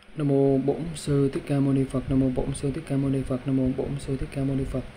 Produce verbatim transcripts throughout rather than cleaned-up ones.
Nam mô Bổn Sư Thích Ca Mâu Ni Phật. Nam mô Bổn Sư Thích Ca Mâu Ni Phật. Nam mô Bổn Sư Thích Ca Mâu Ni Phật.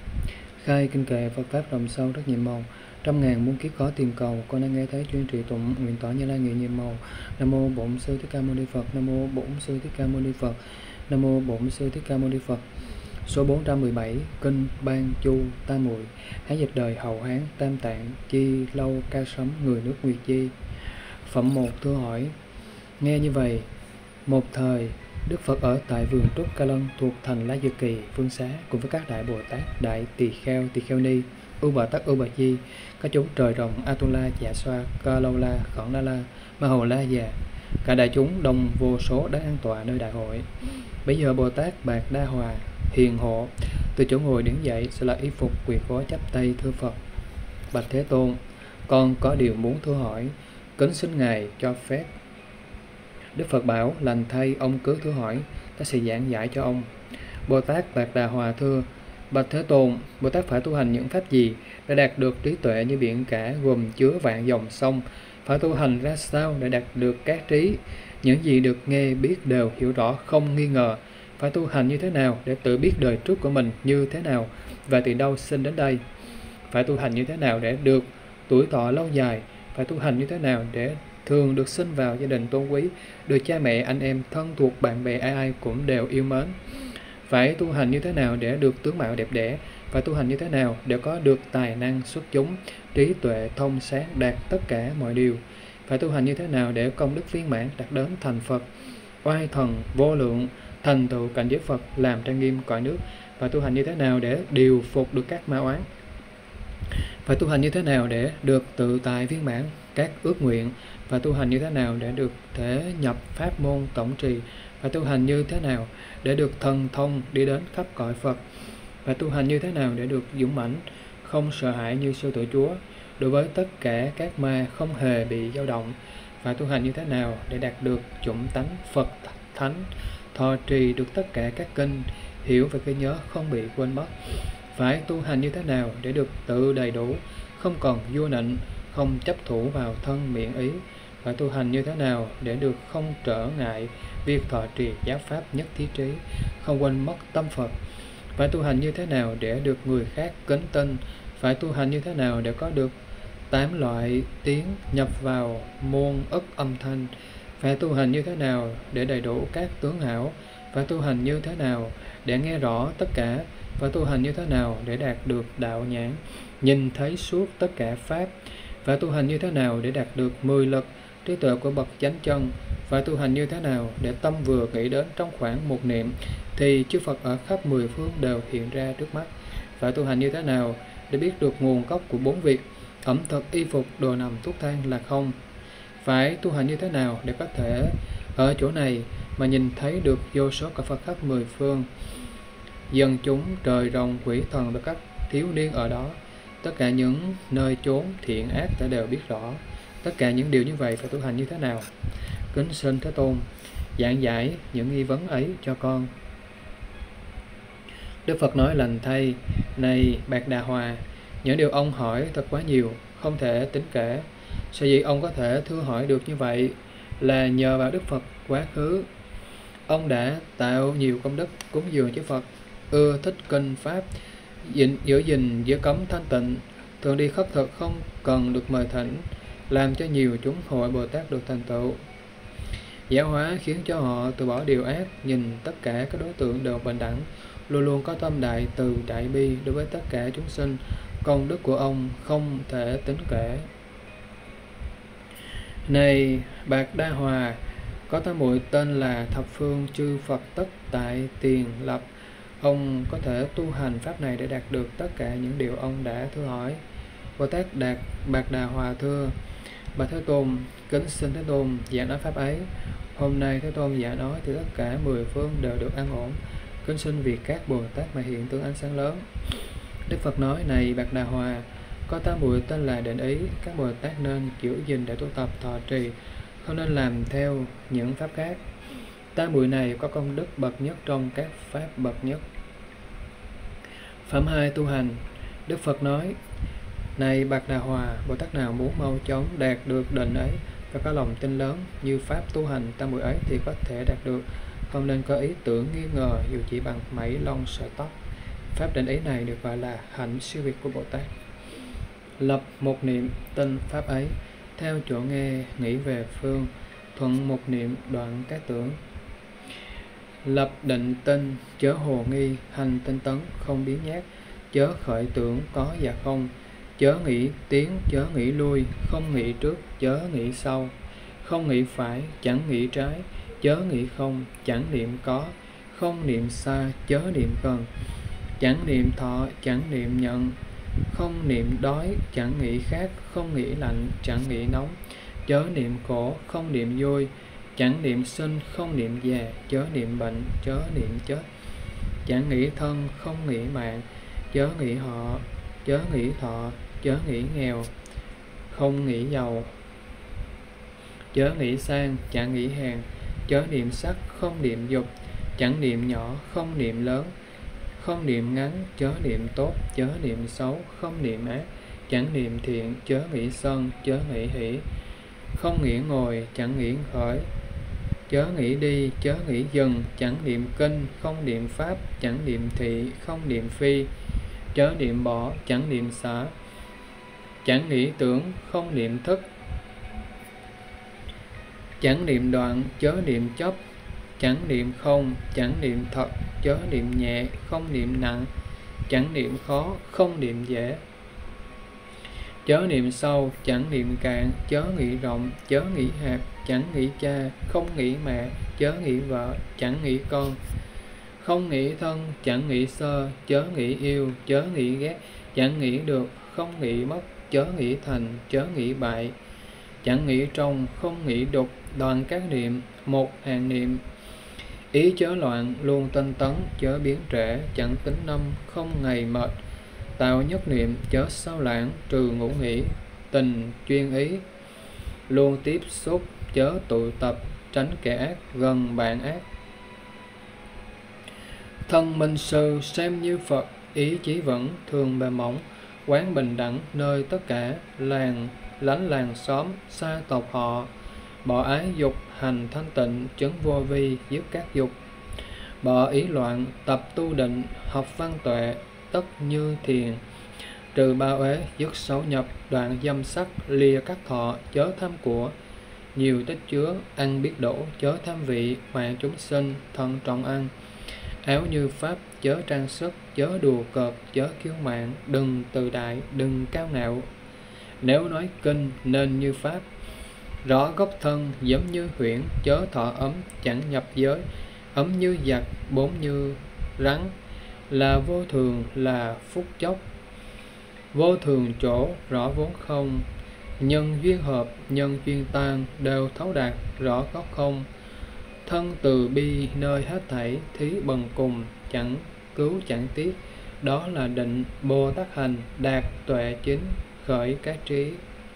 Khai kinh kệ Phật pháp rộng sâu rất nhiệm màu, trăm ngàn muôn kiếp có tìm cầu, con đã nghe thấy chuyên trì tụng nguyện tỏ Như Lai nghĩa nhiệm màu. Nam mô Bổn Sư Thích Ca Mâu Ni Phật. Nam mô Bổn Sư Thích Ca Mâu Ni Phật. Nam mô Bổn Sư Thích Ca Mâu Ni Phật. Số bốn trăm mười bảy. Kinh Ban Chu Tam Muội. Hán dịch đời hậu Hán Tam Tạng Chi Lâu Ca Sấm người nước Nguyệt Chi. Phẩm một. Thưa hỏi. Nghe như vậy, một thời Đức Phật ở tại vườn Trúc Ca Lân thuộc thành La Dược Kỳ, Phương Xá, cùng với các đại Bồ Tát, đại Tỳ Kheo, Tỳ Kheo Ni, Ưu Bà Tắc, Ưu Bà Di, các chúng trời rồng, Atula, Dạ Xoa, Ca Lâu La, Khẩn La La, Ma Hầu La Già, cả đại chúng đông vô số đang an tọa nơi đại hội. Bây giờ Bồ Tát Bạc Đa Hòa hiền hộ từ chỗ ngồi đứng dậy, sẽ là y phục quỳ gối chắp tay thưa Phật. Bạch Thế Tôn, con có điều muốn thưa hỏi, kính xin Ngài cho phép. Đức Phật bảo, lành thay, ông cứ thưa hỏi, ta sẽ giảng giải cho ông. Bồ Tát Bạc Đà Hòa thưa, bạch Thế Tôn, Bồ Tát phải tu hành những pháp gì để đạt được trí tuệ như biển cả gồm chứa vạn dòng sông? Phải tu hành ra sao để đạt được các trí? Những gì được nghe biết đều hiểu rõ không nghi ngờ. Phải tu hành như thế nào để tự biết đời trước của mình như thế nào và từ đâu sinh đến đây? Phải tu hành như thế nào để được tuổi thọ lâu dài? Phải tu hành như thế nào để thường được sinh vào gia đình tôn quý, được cha mẹ, anh em, thân thuộc, bạn bè ai ai cũng đều yêu mến? Phải tu hành như thế nào để được tướng mạo đẹp đẽ? Phải tu hành như thế nào để có được tài năng xuất chúng, trí tuệ thông sáng, đạt tất cả mọi điều? Phải tu hành như thế nào để công đức viên mãn, đạt đến thành Phật, oai thần vô lượng, thành tựu cảnh giới Phật, làm trang nghiêm cõi nước? Phải tu hành như thế nào để điều phục được các ma oán? Phải tu hành như thế nào để được tự tại viên mãn các ước nguyện? Và tu hành như thế nào để được thể nhập pháp môn tổng trì? Và tu hành như thế nào để được thần thông đi đến khắp cõi Phật? Và tu hành như thế nào để được dũng mãnh, không sợ hãi như sư tử Chúa, đối với tất cả các ma không hề bị dao động? Và tu hành như thế nào để đạt được chủng tánh Phật Thánh, thọ trì được tất cả các kinh, hiểu và ghi nhớ không bị quên mất? Phải tu hành như thế nào để được tự đầy đủ, không còn vua nịnh, không chấp thủ vào thân miệng ý? Phải tu hành như thế nào để được không trở ngại việc thọ trì giáo pháp nhất thiết trí, không quên mất tâm Phật? Phải tu hành như thế nào để được người khác kính tin? Phải tu hành như thế nào để có được tám loại tiếng nhập vào môn ức âm thanh? Phải tu hành như thế nào để đầy đủ các tướng hảo? Phải tu hành như thế nào để nghe rõ tất cả? Phải tu hành như thế nào để đạt được đạo nhãn, nhìn thấy suốt tất cả pháp? Phải tu hành như thế nào để đạt được mười lực trí tuệ của bậc chánh chân? Phải tu hành như thế nào để tâm vừa nghĩ đến trong khoảng một niệm thì chư Phật ở khắp mười phương đều hiện ra trước mắt? Phải tu hành như thế nào để biết được nguồn gốc của bốn việc ẩm thực, y phục, đồ nằm, thuốc thang là không? Phải tu hành như thế nào để có thể ở chỗ này mà nhìn thấy được vô số cả Phật khắp mười phương, dân chúng, trời rồng, quỷ thần và các thiếu niên ở đó? Tất cả những nơi chốn thiện ác ta đều biết rõ. Tất cả những điều như vậy phải tu hành như thế nào? Kính xin Thế Tôn giảng giải những nghi vấn ấy cho con. Đức Phật nói, lành thay, này Bạc Đà Hòa, những điều ông hỏi thật quá nhiều, không thể tính kể. Sở dĩ ông có thể thưa hỏi được như vậy là nhờ vào Đức Phật quá khứ. Ông đã tạo nhiều công đức cúng dường cho Phật, ưa thích kinh pháp, gìn, giữ gìn giới cấm thanh tịnh, thường đi khất thực không cần được mời thỉnh, làm cho nhiều chúng hội Bồ Tát được thành tựu. Giáo hóa khiến cho họ từ bỏ điều ác, nhìn tất cả các đối tượng đều bình đẳng, luôn luôn có tâm đại từ đại bi đối với tất cả chúng sinh. Công đức của ông không thể tính kể. Này Bạc Đa Hòa, có tám muội tên là thập phương chư Phật tất tại tiền lập. Ông có thể tu hành pháp này để đạt được tất cả những điều ông đã thưa hỏi. Bồ Tát Đạt Bạc Đà Hòa thưa, bạch Thế Tôn, kính xin Thế Tôn giảng nói pháp ấy. Hôm nay Thế Tôn giảng nói thì tất cả mười phương đều được an ổn. Kính xin vì các Bồ Tát mà hiện tướng ánh sáng lớn. Đức Phật nói, này Bạc Đà Hòa, có tám muội tên là định ý, các Bồ Tát nên giữ gìn để tu tập thọ trì, không nên làm theo những pháp khác. Tám muội này có công đức bậc nhất trong các pháp bậc nhất. Phẩm hai, tu hành. Đức Phật nói, này Bạc Đà Hòa, Bồ Tát nào muốn mau chóng đạt được định ấy và có lòng tin lớn như pháp tu hành tam muội ấy thì có thể đạt được, không nên có ý tưởng nghi ngờ dù chỉ bằng mảy lông sợi tóc. Pháp định ý này được gọi là hạnh siêu việt của Bồ Tát. Lập một niệm tin pháp ấy, theo chỗ nghe nghĩ về phương, thuận một niệm đoạn các tưởng. Lập định tinh, chớ hồ nghi, hành tinh tấn, không biến nhát, chớ khởi tưởng có và không, chớ nghĩ tiến, chớ nghĩ lui, không nghĩ trước, chớ nghĩ sau, không nghĩ phải, chẳng nghĩ trái, chớ nghĩ không, chẳng niệm có, không niệm xa, chớ niệm gần, chẳng niệm thọ, chẳng niệm nhận, không niệm đói, chẳng nghĩ khát, không nghĩ lạnh, chẳng nghĩ nóng, chớ niệm khổ, không niệm vui, chẳng niệm sinh, không niệm già, chớ niệm bệnh, chớ niệm chết, chẳng nghĩ thân, không nghĩ mạng, chớ nghĩ họ, chớ nghĩ thọ, chớ nghĩ nghèo, không nghĩ giàu, chớ nghĩ sang, chẳng nghĩ hèn, chớ niệm sắc, không niệm dục, chẳng niệm nhỏ, không niệm lớn, không niệm ngắn, chớ niệm tốt, chớ niệm xấu, không niệm ác, chẳng niệm thiện, chớ nghĩ sân, chớ nghĩ hỷ, không nghĩ ngồi, chẳng nghĩ khởi, chớ nghĩ đi, chớ nghĩ dừng, chẳng niệm kinh, không niệm pháp, chẳng niệm thị, không niệm phi, chớ niệm bỏ, chẳng niệm xả, chẳng nghĩ tưởng, không niệm thức, chẳng niệm đoạn, chớ niệm chấp, chẳng niệm không, chẳng niệm thật, chớ niệm nhẹ, không niệm nặng, chẳng niệm khó, không niệm dễ, chớ niệm sâu, chẳng niệm cạn, chớ nghĩ rộng, chớ nghĩ hẹp, chẳng nghĩ cha, không nghĩ mẹ, chớ nghĩ vợ, chẳng nghĩ con, không nghĩ thân, chẳng nghĩ sơ, chớ nghĩ yêu, chớ nghĩ ghét, chẳng nghĩ được, không nghĩ mất, chớ nghĩ thành, chớ nghĩ bại, chẳng nghĩ trong, không nghĩ đục, đoàn các niệm, một hàng niệm, ý chớ loạn, luôn tinh tấn, chớ biến trễ, chẳng tính năm, không ngày mệt, tạo nhất niệm, chớ sao lãng, trừ ngủ nghỉ, tình chuyên ý, luôn tiếp xúc, chớ tụ tập, tránh kẻ ác, gần bạn ác. Thân minh sư xem như Phật, ý chí vững, thường bề mỏng, quán bình đẳng nơi tất cả, làng lánh làng xóm, xa tộc họ, bỏ ái dục, hành thanh tịnh, chứng vô vi, dứt các dục, bỏ ý loạn, tập tu định, học văn tuệ, tất như thiền, trừ ba uế, dứt xấu nhập, đoạn dâm sắc, lìa các thọ, chớ tham của, nhiều tích chứa, ăn biết đổ, chớ tham vị, mạng chúng sinh, thân trọng ăn, áo như pháp, chớ trang sức, chớ đùa cợt, chớ kiêu mạn, đừng từ đại, đừng cao ngạo, nếu nói kinh nên như pháp, rõ gốc thân, giống như huyễn, chớ thọ ấm, chẳng nhập giới, ấm như giặc, bốn như rắn, là vô thường, là phút chốc, vô thường chỗ, rõ vốn không, nhân duyên hợp, nhân duyên tan, đều thấu đạt, rõ gốc không, thân từ bi nơi hết thảy, thí bần cùng, chẳng cứu chẳng tiếc, đó là định, Bồ Tát hành, đạt tuệ chính, khởi các trí.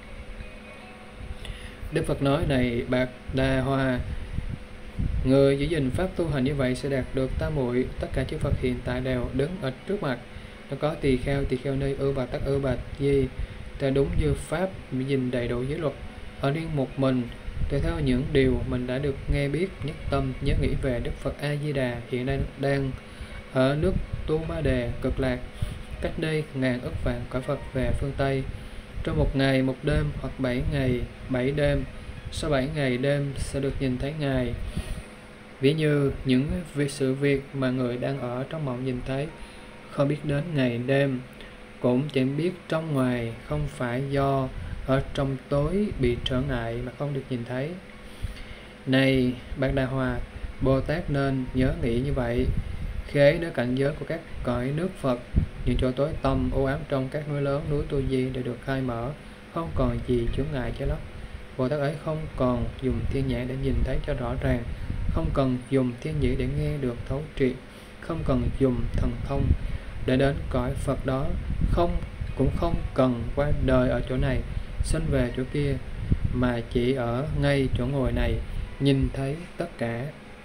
Đức Phật nói: này Bạc Đà Hoa, người giữ gìn pháp tu hành như vậy sẽ đạt được tam muội. Tất cả chư Phật hiện tại đều đứng ở trước mặt. Nó có tỳ kheo, tỳ kheo ni, ư bà tắc, ư bà di, ta đúng như pháp, gìn đầy đủ giới luật, ở riêng một mình, tùy theo những điều mình đã được nghe biết, nhất tâm nhớ nghĩ về Đức Phật A Di Đà hiện nay đang ở nước Tu Ma Đề cực lạc, cách đây ngàn ức vạn cõi Phật về phương Tây, trong một ngày một đêm hoặc bảy ngày bảy đêm. Sau bảy ngày đêm sẽ được nhìn thấy Ngài. Ví như những việc sự việc mà người đang ở trong mộng nhìn thấy, không biết đến ngày đêm, cũng chẳng biết trong ngoài, không phải do ở trong tối bị trở ngại mà không được nhìn thấy. Này Bạc Đà Hòa, Bồ Tát nên nhớ nghĩ như vậy. Khế nơi cảnh giới của các cõi nước Phật, những chỗ tối tăm u ám trong các núi lớn, núi Tu Di đều được khai mở, không còn gì chướng ngại che lấp. Bồ Tát ấy không còn dùng thiên nhãn để nhìn thấy cho rõ ràng, không cần dùng thiên nhĩ để nghe được thấu triệt, không cần dùng thần thông để đến cõi Phật đó, không cũng không cần qua đời ở chỗ này, sinh về chỗ kia, mà chỉ ở ngay chỗ ngồi này nhìn thấy tất cả.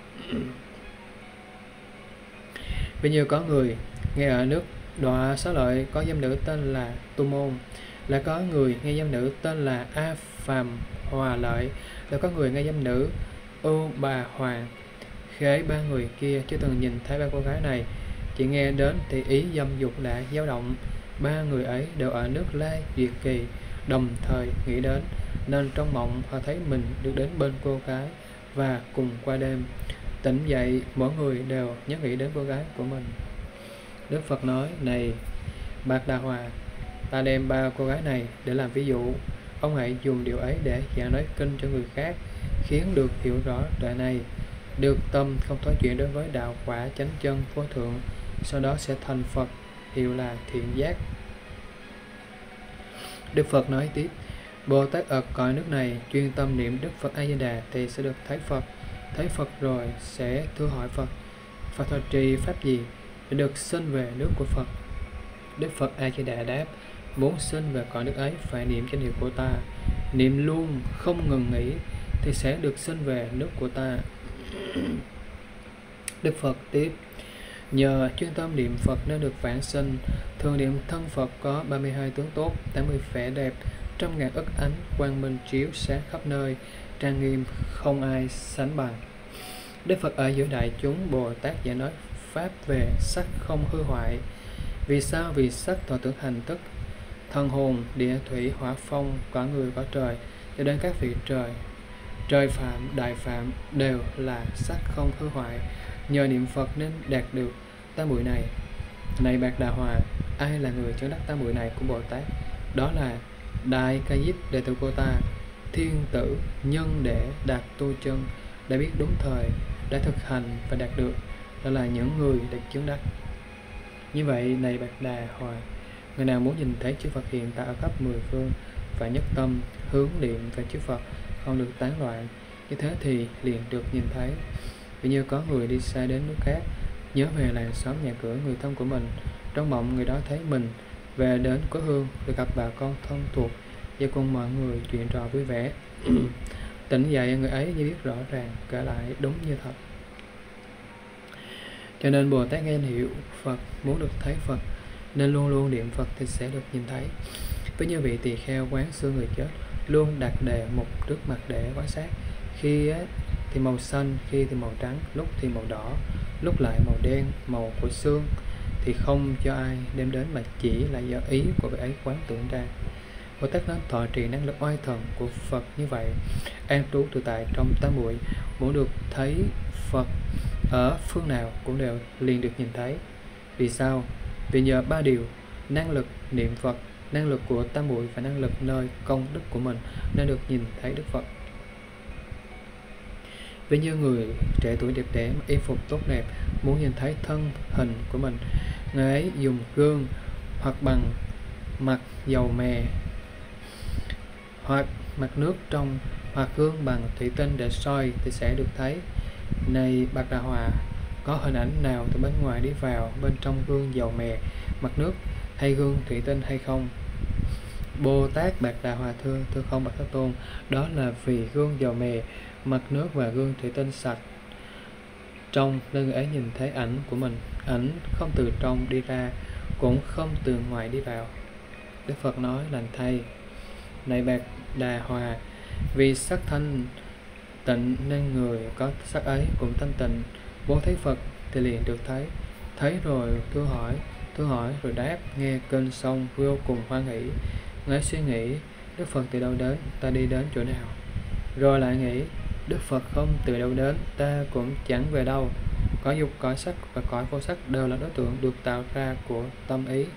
Bây giờ có người nghe ở nước Đọa Xá Lợi có giam nữ tên là Tu Môn, lại có người nghe giam nữ tên là A Phàm Hòa Lợi đều có người nghe danh nữ Ưu Bà Hoàng. Khế ba người kia chưa từng nhìn thấy ba cô gái này, chỉ nghe đến thì ý dâm dục đã dao động. Ba người ấy đều ở nước Lai Duyệt Kỳ, đồng thời nghĩ đến, nên trong mộng họ thấy mình được đến bên cô gái và cùng qua đêm. Tỉnh dậy, mỗi người đều nhớ nghĩ đến cô gái của mình. Đức Phật nói: Này Bạc Đà Hòa, ta đem ba cô gái này để làm ví dụ. Ông hãy dùng điều ấy để giảng nói kinh cho người khác, khiến được hiểu rõ tuệ này, được tâm không thói chuyện đối với đạo quả chánh chân vô thượng, sau đó sẽ thành Phật, hiệu là thiện giác. Đức Phật nói tiếp: Bồ Tát ở cõi nước này chuyên tâm niệm Đức Phật A Di Đà thì sẽ được thấy Phật. Thấy Phật rồi sẽ thưa hỏi Phật: Phật thọ trì pháp gì để được sinh về nước của Phật? Đức Phật A Di Đà đáp: Muốn sinh về cõi nước ấy phải niệm danh hiệu của ta, niệm luôn không ngừng nghỉ thì sẽ được sinh về nước của ta. Đức Phật tiếp: Nhờ chuyên tâm niệm Phật nên được vãng sinh. Thường niệm thân Phật có ba mươi hai tướng tốt, tám mươi vẻ đẹp, trăm ngàn ức ánh quang minh chiếu sáng khắp nơi, trang nghiêm không ai sánh bằng. Đức Phật ở giữa đại chúng Bồ Tát giải nói pháp về sắc không hư hoại. Vì sao? Vì sắc thọ tưởng hành thức, thân hồn, địa thủy, hỏa phong, cõi người, cõi trời, cho đến các vị trời, trời phạm, đại phạm đều là sắc không hư hoại. Nhờ niệm Phật nên đạt được tam muội này. Này Bạc Đà Hòa, ai là người chứng đắc tam muội này của Bồ Tát? Đó là Đại Ca Diếp đệ tử cô ta, thiên tử nhân để đạt tu chân, đã biết đúng thời, đã thực hành và đạt được. Đó là những người được chứng đắc. Như vậy, này Bạc Đà Hòa, người nào muốn nhìn thấy chư Phật hiện tại ở khắp mười phương phải nhất tâm hướng niệm về chư Phật, không được tán loạn. Như thế thì liền được nhìn thấy. Vì như có người đi xa đến nước khác, nhớ về làng xóm nhà cửa người thân của mình, trong mộng người đó thấy mình về đến cố hương, được gặp bà con thân thuộc và cùng mọi người chuyện trò vui vẻ. Tỉnh dậy, người ấy như biết rõ ràng, kể lại đúng như thật. Cho nên Bồ Tát nghe danh hiệu Phật, muốn được thấy Phật nên luôn luôn niệm Phật thì sẽ được nhìn thấy. Với như vị tỳ kheo quán xương người chết, luôn đặt đề mục trước mặt để quan sát. Khi thì màu xanh, khi thì màu trắng, lúc thì màu đỏ, lúc lại màu đen, màu của xương, thì không cho ai đem đến mà chỉ là do ý của vị ấy quán tưởng ra. Bồ Tát nói thọ trì năng lực oai thần của Phật như vậy, an trú tự tại trong tám muội, muốn được thấy Phật ở phương nào cũng đều liền được nhìn thấy. Vì sao? Vì nhờ ba điều: năng lực niệm Phật, năng lực của tam muội và năng lực nơi công đức của mình nên được nhìn thấy Đức Phật. Vì như người trẻ tuổi đẹp đẽ, y phục tốt đẹp, muốn nhìn thấy thân hình của mình, người ấy dùng gương hoặc bằng mặt dầu mè, hoặc mặt nước trong, hoặc gương bằng thủy tinh để soi thì sẽ được thấy. Này Bạc Đà Hòa, có hình ảnh nào từ bên ngoài đi vào bên trong gương dầu mè, mặt nước hay gương thủy tinh hay không? Bồ Tát Bạc Đà Hòa thưa: Thưa không Bạch Thế Tôn, đó là vì gương dầu mè, mặt nước và gương thủy tinh sạch trong nên người ấy nhìn thấy ảnh của mình. Ảnh không từ trong đi ra, cũng không từ ngoài đi vào. Đức Phật nói: Lành thay, này Bạc Đà Hòa, vì sắc thanh tịnh nên người có sắc ấy cũng thanh tịnh. Muốn thấy Phật thì liền được thấy. Thấy rồi thưa hỏi, thưa hỏi rồi đáp, nghe kinh xong vô cùng hoan hỷ. Ngay suy nghĩ, Đức Phật từ đâu đến, ta đi đến chỗ nào? Rồi lại nghĩ, Đức Phật không từ đâu đến, ta cũng chẳng về đâu. Cõi dục, cõi sắc và cõi vô sắc đều là đối tượng được tạo ra của tâm ý.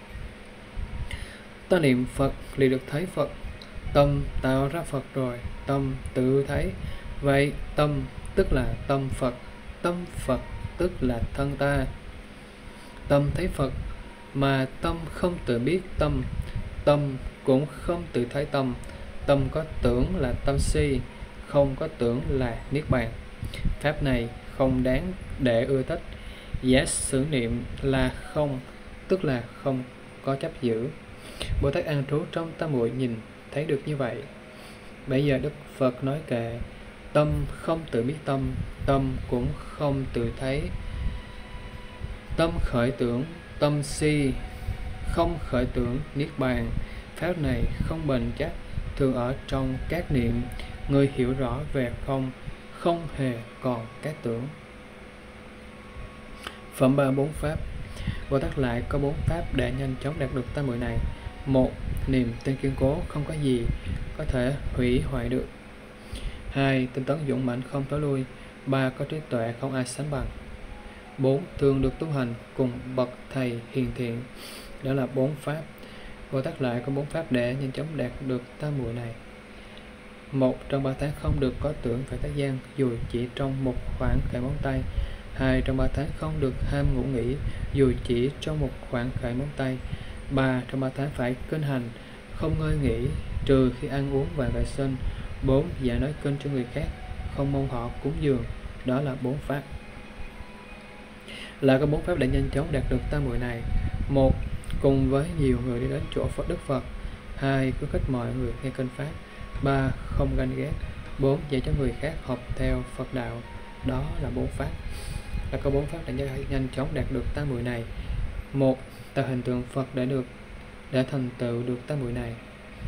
Ta niệm Phật liền được thấy Phật. Tâm tạo ra Phật rồi, tâm tự thấy. Vậy tâm tức là tâm Phật, tâm Phật tức là thân ta. Tâm thấy Phật mà tâm không tự biết tâm, tâm cũng không tự thấy tâm. Tâm có tưởng là tâm si, không có tưởng là niết bàn. Pháp này không đáng để ưa thích. Giả sử niệm là không, tức là không có chấp giữ. Bồ Tát an trú trong tam muội nhìn thấy được như vậy. Bây giờ Đức Phật nói kệ: tâm không tự biết tâm, tâm cũng không tự thấy. Tâm khởi tưởng, tâm si, không khởi tưởng niết bàn. Pháp này không bền chắc, thường ở trong các niệm. Người hiểu rõ về không, không hề còn các tưởng. Phẩm ba bốn pháp. Bồ Tát lại có bốn pháp để nhanh chóng đạt được tam muội này. Một, niềm tin kiên cố, không có gì có thể hủy hoại được. Hai, tinh tấn dũng mãnh, không tối lui. Ba, có trí tuệ không ai sánh bằng. Bốn, thường được tu hành cùng bậc thầy hiền thiện. Đó là bốn pháp. Bồ Tát lại có bốn pháp để nhanh chóng đạt được tam muội này. Một, trong ba tháng không được có tưởng về thế gian, dù chỉ trong một khoảng khởi móng tay. Hai, trong ba tháng không được ham ngủ nghỉ, dù chỉ trong một khoảng khởi móng tay. Ba, trong ba tháng phải kinh hành, không ngơi nghỉ, trừ khi ăn uống và vệ sinh. Bốn, dạ nói kinh cho người khác, không mong họ cúng dường. Đó là bốn pháp. Là có bốn pháp để nhanh chóng đạt được tam muội này. Một, cùng với nhiều người đi đến chỗ Phật Đức Phật. Hai, khuyến khích mọi người nghe kinh pháp. Ba, không ganh ghét. Bốn, dạy cho người khác học theo Phật đạo. Đó là bốn pháp. Là có bốn pháp để nhanh chóng đạt được tam muội này. Một, tạo hình tượng Phật để được để thành tựu được tam muội này.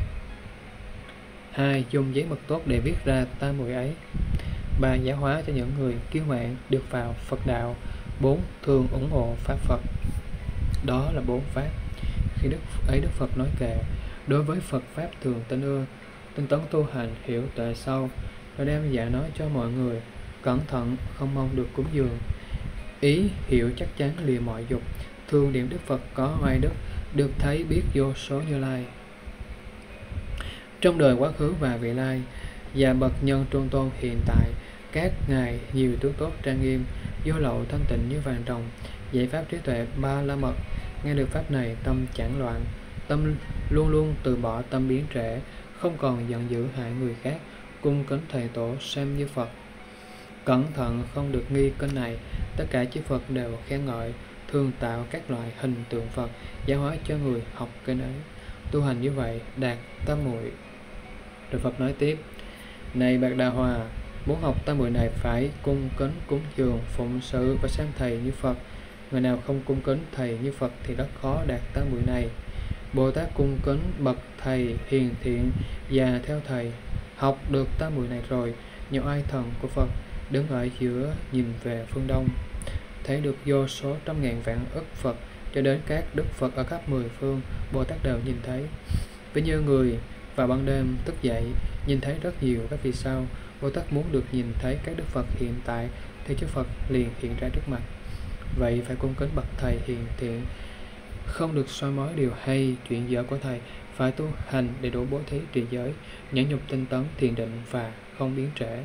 Hai, dùng giấy mực tốt để viết ra tam muội ấy. Ba, giáo hóa cho những người kiêu mạn được vào Phật đạo. Bốn, thường ủng hộ pháp Phật. Đó là bốn pháp. Khi Đức ấy Đức Phật nói kệ: đối với Phật pháp thường tin ưa, tinh tấn tu hành, hiểu tuệ sâu, rồi đem dạy nói cho mọi người, cẩn thận không mong được cúng dường. Ý hiểu chắc chắn lìa mọi dục, thương niệm Đức Phật có oai đức, được thấy biết vô số Như Lai. Trong đời quá khứ và vị lai, và bậc nhân trung tôn hiện tại, các ngài nhiều tướng tốt trang nghiêm, vô lậu thanh tịnh như vàng ròng, dạy pháp trí tuệ ba la mật. Nghe được pháp này, tâm chẳng loạn, tâm luôn luôn từ bỏ tâm biến trễ, không còn giận dữ hại người khác, cung kính thầy tổ xem như Phật. Cẩn thận không được nghi kinh này, tất cả chư Phật đều khen ngợi, thường tạo các loại hình tượng Phật, giáo hóa cho người học kinh ấy. Tu hành như vậy đạt tam muội. Rồi Phật nói tiếp: này Bạc Đà Hòa, muốn học tam muội này phải cung kính cúng dường, phụng sự và xem thầy như Phật. Người nào không cung kính thầy như Phật thì rất khó đạt tam muội này. Bồ Tát cung kính bậc thầy hiền thiện và theo thầy, học được tam muội này rồi, nhiều ai thần của Phật đứng ở giữa nhìn về phương đông, thấy được vô số trăm ngàn vạn ức Phật, cho đến các đức Phật ở khắp mười phương, Bồ Tát đều nhìn thấy. Ví như người vào ban đêm thức dậy nhìn thấy rất nhiều các vì sao, Bồ Tát muốn được nhìn thấy các đức Phật hiện tại thì chư Phật liền hiện ra trước mặt. Vậy phải cung kính bậc thầy hiền thiện, không được soi mói điều hay chuyện dở của thầy, phải tu hành để đủ bố thí trì giới, nhẫn nhục tinh tấn thiền định và không biến trễ.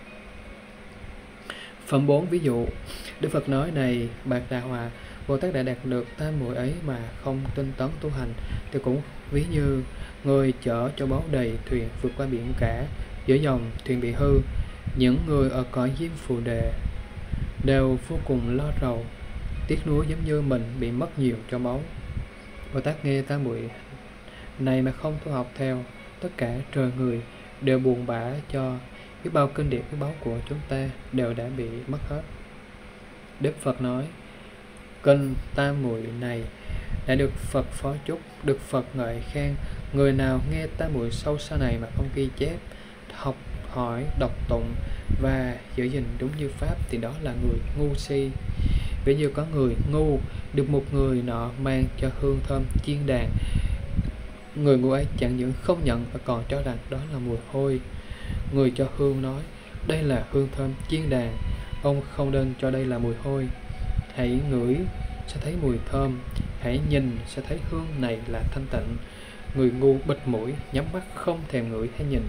Phẩm bốn ví dụ. Đức Phật nói: này Bạc Đà Hòa, Bồ Tát đã đạt được tam muội ấy mà không tinh tấn tu hành thì cũng ví như người chở châu báu đầy thuyền vượt qua biển cả, giữa dòng thuyền bị hư. Những người ở cõi Diêm Phù Đề đều vô cùng lo rầu, tiếc nuối giống như mình bị mất nhiều châu báu. Bồ Tát nghe tam muội này mà không tu học theo, tất cả trời người đều buồn bã cho biết bao kinh điển quý báu của chúng ta đều đã bị mất hết. Đức Phật nói: kinh tam muội này đã được Phật phó chúc, được Phật ngợi khen. Người nào nghe tam muội sâu xa này mà không ghi chép, học hỏi, đọc tụng và giữ gìn đúng như pháp thì đó là người ngu si. Ví như có người ngu được một người nọ mang cho hương thơm chiên đàn, người ngu ấy chẳng những không nhận và còn cho rằng đó là mùi hôi. Người cho hương nói: đây là hương thơm chiên đàn, ông không nên cho đây là mùi hôi. Hãy ngửi sẽ thấy mùi thơm, hãy nhìn sẽ thấy hương này là thanh tịnh. Người ngu bịt mũi, nhắm mắt không thèm ngửi hay nhìn.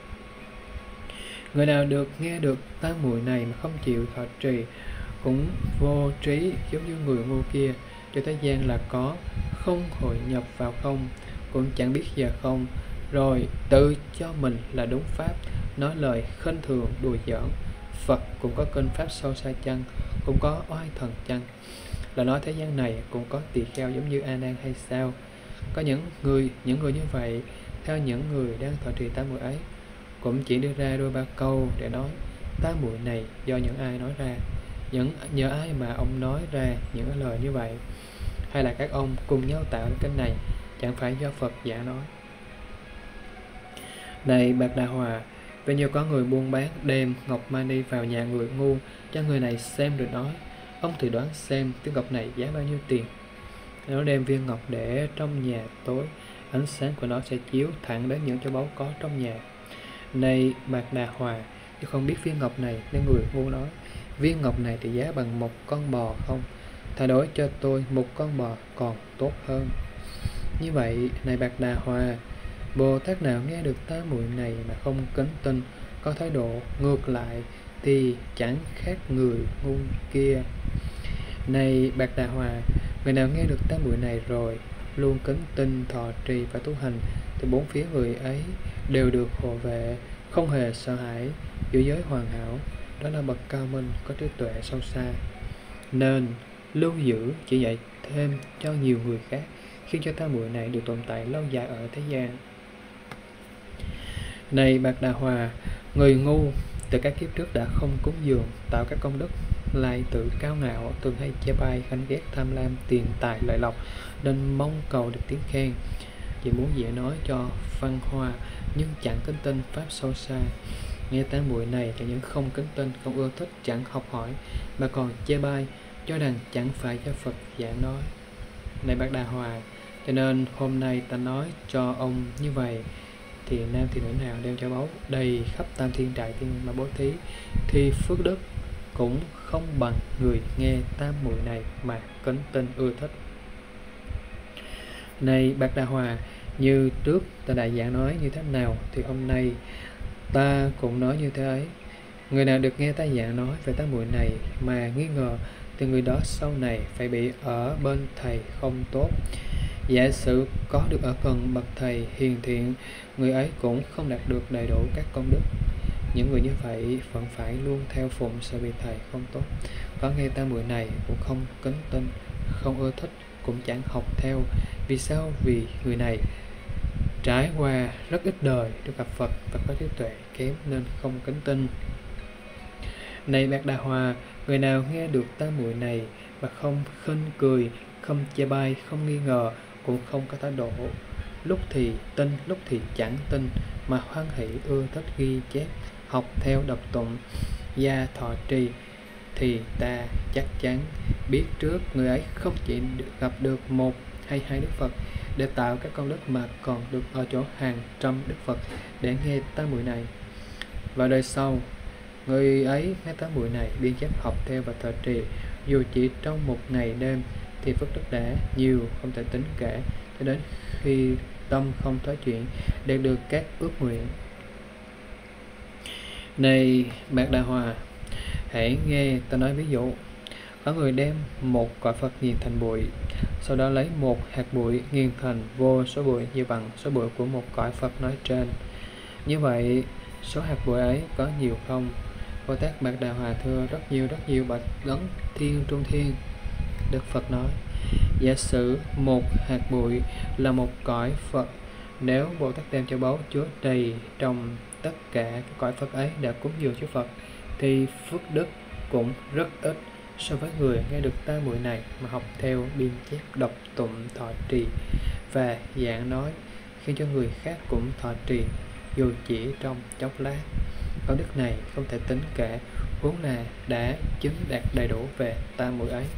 Người nào được nghe được tam muội này mà không chịu thọ trì cũng vô trí, giống như người ngu kia. Cho thế gian là có, không hội nhập vào không, cũng chẳng biết giờ không, rồi tự cho mình là đúng pháp, nói lời khinh thường đùa giỡn. Phật cũng có kinh pháp sâu xa chăng, cũng có oai thần chăng? Là nói thế gian này cũng có tỳ kheo giống như A Nan hay sao? Có những người những người như vậy, theo những người đang thọ trì tam muội ấy, cũng chỉ đưa ra đôi ba câu để nói tam muội này do những ai nói ra, những nhờ ai mà ông nói ra những lời như vậy, hay là các ông cùng nhau tạo cái này, chẳng phải do Phật giả nói. Này Bạc Đà Hòa, bao nhiêu có người buôn bán đem ngọc mani vào nhà người ngu cho người này xem rồi nói: ông thử đoán xem viên ngọc này giá bao nhiêu tiền. Nếu đem viên ngọc để trong nhà tối, ánh sáng của nó sẽ chiếu thẳng đến những châu báu có trong nhà. Này Bạc Đà Hòa, chứ không biết viên ngọc này, nên người ngu nói: viên ngọc này thì giá bằng một con bò không? Thay đổi cho tôi một con bò còn tốt hơn. Như vậy, này Bạc Đà Hòa, Bồ Tát nào nghe được tám muội này mà không kính tin, có thái độ ngược lại thì chẳng khác người ngu kia. Này Bạc Đà Hòa, người nào nghe được tám muội này rồi luôn kính tin, thọ trì và tu hành, thì bốn phía người ấy đều được hộ vệ, không hề sợ hãi, giữ giới hoàn hảo. Đó là bậc cao minh, có trí tuệ sâu xa. Nên lưu giữ chỉ dạy thêm cho nhiều người khác, khiến cho tám muội này được tồn tại lâu dài ở thế gian. Này Bạc Đà Hòa, người ngu từ các kiếp trước đã không cúng dường, tạo các công đức, lại tự cao ngạo, thường hay chê bai, khanh ghét, tham lam tiền tài lợi lộc, nên mong cầu được tiếng khen. Chỉ muốn dễ nói cho văn hoa, nhưng chẳng kính tin pháp sâu xa. Nghe tám muội này chẳng những không kính tin, không ưa thích, chẳng học hỏi, mà còn chê bai, cho rằng chẳng phải do Phật giảng nói. Này Bạc Đà Hòa, cho nên hôm nay ta nói cho ông như vậy, thì nam thì nữ nào đem cho báu đầy khắp tam thiên trại thiên mà bố thí, thì phước đức cũng không bằng người nghe tam muội này mà kính tin ưa thích. Này Bạc Đà Hòa, như trước ta đã giảng nói như thế nào, thì hôm nay ta cũng nói như thế ấy. Người nào được nghe ta giảng nói về tám muội này mà nghi ngờ, thì người đó sau này phải bị ở bên thầy không tốt. Giả sử có được ở gần bậc thầy hiền thiện, người ấy cũng không đạt được đầy đủ các công đức. Những người như vậy vẫn phải luôn theo phụng, sợ bị thầy không tốt. Có nghe tám muội này cũng không kính tin, không ưa thích, cũng chẳng học theo. Vì sao? Vì người này trải qua rất ít đời được gặp Phật và có trí tuệ kém nên không kính tin. Này Bạc Đà Hòa, người nào nghe được tám muội này mà không khinh cười, không chê bai, không nghi ngờ, cũng không có thái độ lúc thì tin, lúc thì chẳng tin, mà hoan hỷ ưa thích ghi chép, học theo, đọc tụng, gia thọ trì, thì ta chắc chắn biết trước người ấy không chỉ được gặp được một hay hai Đức Phật để tạo các công đức, mà còn được ở chỗ hàng trăm Đức Phật để nghe tám muội này. Và đời sau, người ấy nghe tám muội này biên chép, học theo và thọ trì, dù chỉ trong một ngày đêm, thì phước đức đã nhiều không thể tính kể, cho đến khi tâm không thoái chuyển, để được các ước nguyện. Này Bạc Đà Hòa, hãy nghe ta nói ví dụ. Có người đem một cõi Phật nghiền thành bụi, sau đó lấy một hạt bụi nghiền thành vô số bụi như bằng số bụi của một cõi Phật nói trên. Như vậy, số hạt bụi ấy có nhiều không? Bồ Tát Bạc Đà Hòa thưa: rất nhiều, rất nhiều bạch đấng thiên trung thiên. Đức Phật nói: giả sử một hạt bụi là một cõi Phật, nếu Bồ Tát đem cho báu chứa đầy trong tất cả các cõi Phật ấy đã cúng dường cho Phật, thì phước đức cũng rất ít so với người nghe được tám muội này mà học theo, biên chép, đọc tụng, thọ trì và giảng nói, khiến cho người khác cũng thọ trì, dù chỉ trong chốc lát. Công đức này không thể tính kể, huống là đã chứng đạt đầy đủ về tám muội ấy.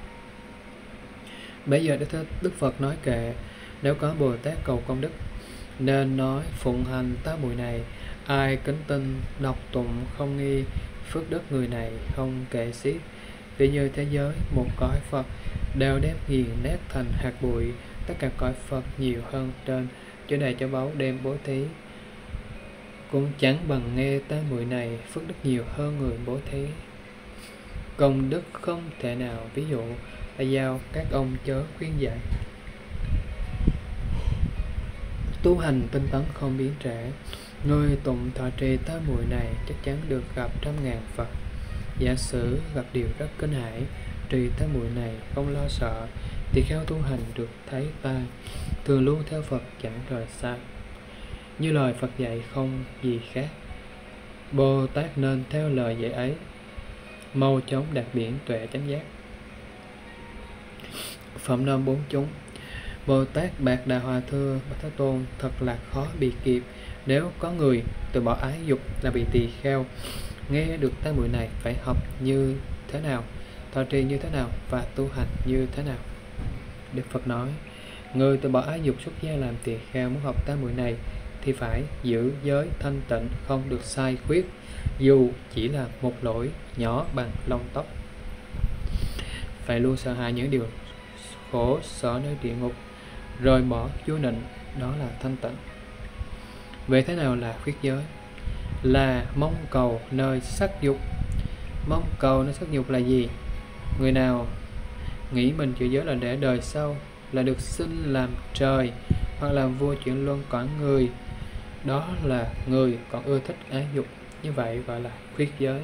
Bây giờ Đức, Đức Phật nói kệ: nếu có Bồ Tát cầu công đức, nên nói phụng hành tám muội này. Ai kính tin, đọc tụng không nghi, phước đức người này không kể xiết. Vì như thế giới một cõi Phật đều đem nghiền nát thành hạt bụi, tất cả cõi Phật nhiều hơn trên, chỗ này cho báu đem bố thí, cũng chẳng bằng nghe tám muội này, phước đức nhiều hơn người bố thí. Công đức không thể nào ví dụ, ta giao các ông chớ khuyên dạy. Tu hành tinh tấn không biến trễ, người tụng thọ trì tám muội này chắc chắn được gặp trăm ngàn Phật. Giả sử gặp điều rất kinh hãi, trì tám muội này không lo sợ, thì khao tu hành được thấy ta, thường luôn theo Phật chẳng rời xa. Như lời Phật dạy không gì khác, Bồ Tát nên theo lời dạy ấy, mau chóng đạt biển tuệ chánh giác. Phẩm năm bốn chúng. Bồ Tát Bạc Đà Hòa thưa: Bạch Thế Tôn, thật là khó bị kịp, Nếu có người từ bỏ ái dục là vị tỳ kheo, nghe được tam muội này phải học như thế nào, thọ trì như thế nào và tu hành như thế nào? Đức Phật nói, người từ bỏ ái dục xuất gia làm tỳ kheo muốn học tam muội này thì phải giữ giới thanh tịnh, không được sai khuyết, dù chỉ là một lỗi nhỏ bằng lông tóc. Phải luôn sợ hãi những điều khổ sở nơi địa ngục, rồi bỏ vua nịnh, đó là thanh tịnh. Vậy thế nào là khuyết giới? Là mong cầu nơi sắc dục. Mong cầu nơi sắc dục là gì? Người nào nghĩ mình giữ giới là để đời sau, là được sinh làm trời hoặc làm vua chuyển luân cõi người, đó là người còn ưa thích ái dục, như vậy gọi là khuyết giới.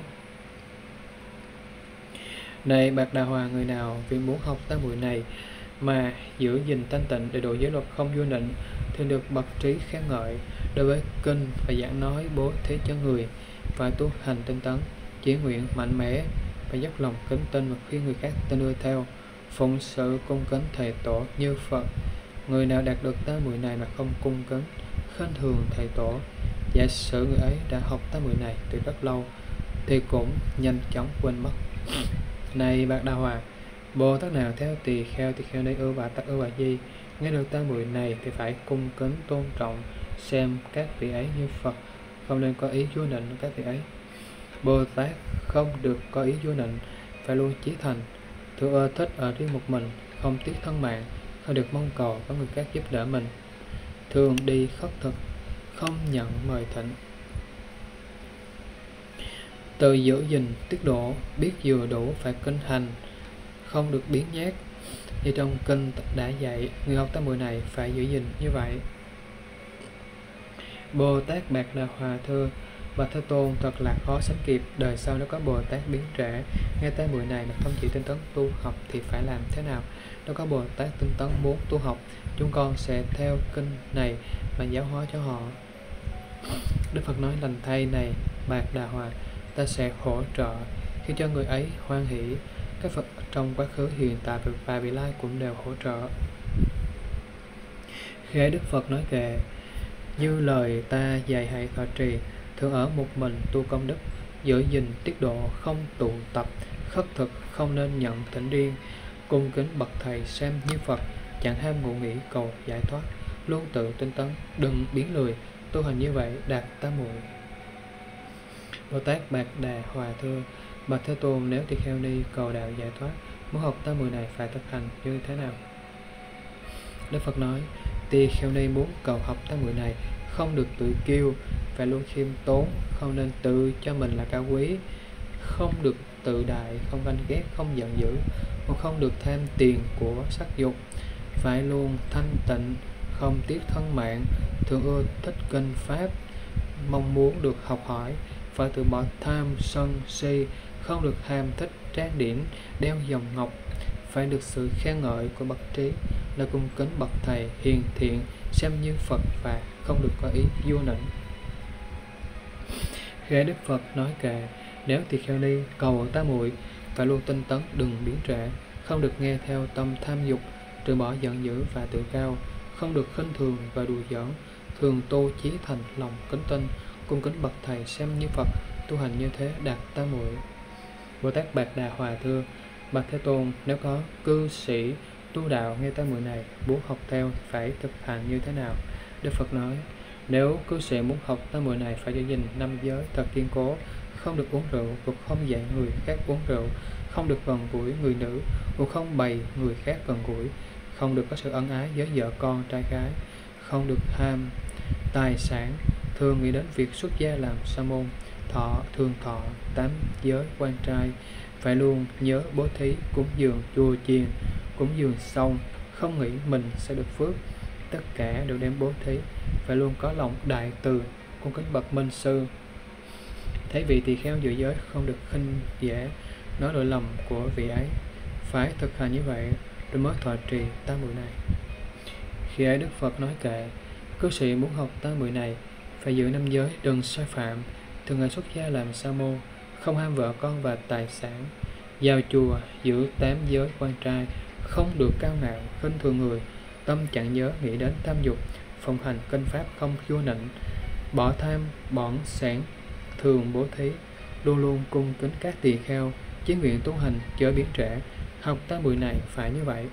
Này Bạc Đà Hòa, người nào vì muốn học tam muội này mà giữ gìn thanh tịnh để độ giới luật không vua nịnh thì được bậc trí khen ngợi. Đối với kinh và giảng nói bố thí cho người, phải tu hành tinh tấn, chỉ nguyện mạnh mẽ, phải dốc lòng kính tin và khuyên người khác tin ưa theo, phụng sự cung kính thầy tổ như Phật. Người nào đạt được tam muội này mà không cung kính, khinh thường thầy tổ, giả sử người ấy đã học tam muội này từ rất lâu thì cũng nhanh chóng quên mất. Này Bạc Đà Hòa, Bồ Tát nào theo tỳ kheo, tỳ kheo đây ưu bà tắc ưu bà di, nghe được tam muội này thì phải cung kính tôn trọng, xem các vị ấy như Phật, không nên có ý vua nịnh các vị ấy. Bồ Tát không được có ý vua nịnh, phải luôn chí thành, thường ưa thích ở riêng một mình, không tiếc thân mạng, không được mong cầu có người khác giúp đỡ mình, thường đi khất thực, không nhận mời thỉnh. Tự giữ gìn tiết độ, biết vừa đủ phải kinh hành, không được biến nhát. Như trong kinh đã dạy, người học tam muội này phải giữ gìn như vậy. Bồ Tát Bạc Đà Hòa thưa: Bạch Thế Tôn, thật là khó sánh kịp, đời sau nếu có Bồ Tát biến trẻ nghe tam muội này mà không chịu tinh tấn tu học thì phải làm thế nào? Nếu có Bồ Tát tinh tấn muốn tu học, chúng con sẽ theo kinh này mà giáo hóa cho họ. Đức Phật nói: lành thay này Bạc Đà Hòa, ta sẽ hỗ trợ khi cho người ấy hoan hỷ. Các Phật trong quá khứ, hiện tại và vị lai cũng đều hỗ trợ. Khi Đức Phật nói kệ: như lời ta dạy hãy thọ trì, thường ở một mình tu công đức, giữ gìn tiết độ, không tụ tập, khất thực, không nên nhận thỉnh riêng, cung kính bậc thầy xem như Phật, chẳng ham ngụ nghỉ cầu giải thoát, luôn tự tinh tấn, đừng biến lười, tu hành như vậy đạt tam muội. Bồ Tát Bạc Đà Hòa thưa: Bạch Thế Tôn, nếu tỳ kheo ni cầu đạo giải thoát, muốn học tam muội này phải thực hành như thế nào? Đức Phật nói: tỳ kheo ni muốn cầu học tam muội này, không được tự kiêu, phải luôn khiêm tốn, không nên tự cho mình là cao quý, không được tự đại, không ganh ghét, không giận dữ, cũng không được tham tiền của sắc dục, phải luôn thanh tịnh, không tiếc thân mạng, thường ưa thích kinh pháp, mong muốn được học hỏi, phải từ bỏ tham sân si, không được ham thích trang điểm, đeo vòng ngọc, phải được sự khen ngợi của bậc trí, là cung kính bậc thầy hiền thiện, xem như Phật, và không được có ý vua nịnh. Khi Đức Phật nói kệ: nếu tỳ kheo ni cầu tam muội, phải luôn tinh tấn, đừng biến trệ, không được nghe theo tâm tham dục, từ bỏ giận dữ và tự cao, không được khinh thường và đùa giỡn, thường tô chí thành lòng kính tinh, cung kính bậc thầy xem như Phật, tu hành như thế đạt tam muội. Bồ Tát Bạc Đà Hòa thưa: Bạch Thế Tôn, nếu có cư sĩ tu đạo nghe tam muội này muốn học theo phải thực hành như thế nào? Đức Phật nói: nếu cư sĩ muốn học tam muội này phải giữ gìn năm giới thật kiên cố, không được uống rượu, cũng không dạy người khác uống rượu, không được gần gũi người nữ, cũng không bày người khác gần gũi, không được có sự ân ái với vợ con trai gái, không được ham tài sản, thường nghĩ đến việc xuất gia làm sa môn, thọ thường thọ tám giới quan trai, phải luôn nhớ bố thí, cúng dường chùa chiền, cúng dường xong không nghĩ mình sẽ được phước, tất cả đều đem bố thí, phải luôn có lòng đại từ, cung kính bậc minh sư. Thấy vị tỳ kheo giữ giới không được khinh dễ, nói lỗi lầm của vị ấy, phải thực hành như vậy rồi mới thọ trì tam muội này. Khi ấy Đức Phật nói kệ: cư sĩ muốn học tam muội này phải giữ năm giới, đừng sai phạm, thường ngày xuất gia làm sa môn, không ham vợ con và tài sản, vào chùa giữ tám giới quan trai, không được cao ngạo khinh thường người, tâm chẳng nhớ nghĩ đến tham dục, phụng hành kinh pháp không vua nịnh, bỏ tham bỏng sản thường bố thí, luôn luôn cung kính các tỳ kheo, chí nguyện tu hành chớ biến trễ. Học tám mười này phải như vậy.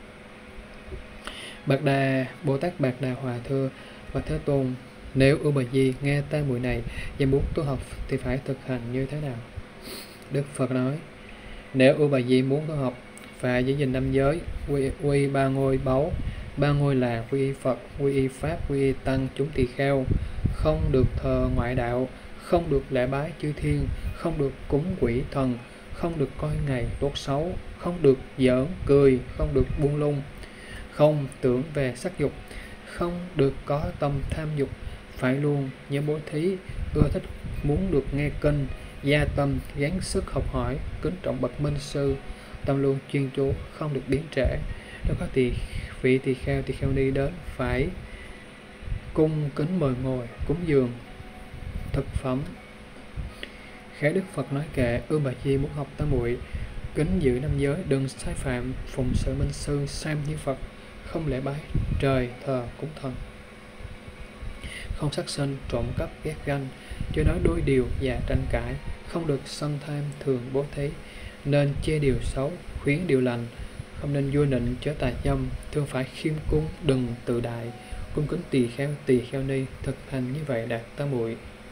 Bạc Đà Bồ Tát Bạc Đà Hòa thưa: Bạch Thế Tôn, nếu Ưu Bà Di nghe tam muội này và muốn tu học thì phải thực hành như thế nào? Đức Phật nói: Nếu Ưu Bà Di muốn tu học, phải giữ gìn năm giới, quy, quy ba ngôi báu. Ba ngôi là quy y Phật, quy y Pháp, quy y Tăng, chúng tỳ kheo, không được thờ ngoại đạo, không được lễ bái chư thiên, không được cúng quỷ thần, không được coi ngày tốt xấu, không được giỡn cười, không được buông lung, không tưởng về sắc dục, không được có tâm tham dục, phải luôn nhớ bố thí, ưa thích muốn được nghe kinh, gia tâm gắng sức học hỏi, kính trọng bậc minh sư, tâm luôn chuyên chú, không được biến trễ. Nếu có tỳ vị tỳ kheo tỳ kheo ni đến, phải cung kính mời ngồi, cúng dường thực phẩm. Khẽ Đức Phật nói kệ: Ưu Bà Di muốn học tam muội, kính giữ năm giới, đừng sai phạm, phụng sự minh sư, sam như Phật, không lễ bái trời thờ cúng thần, không sát sinh trộm cắp ghét ganh, chưa nói đôi điều và tranh cãi, không được sân tham thường bố thí, nên chê điều xấu, khuyến điều lành, không nên vua nịnh chớ tà dâm, thường phải khiêm cung, đừng tự đại, cung kính tỳ kheo tỳ kheo ni, thực hành như vậy đạt tam muội.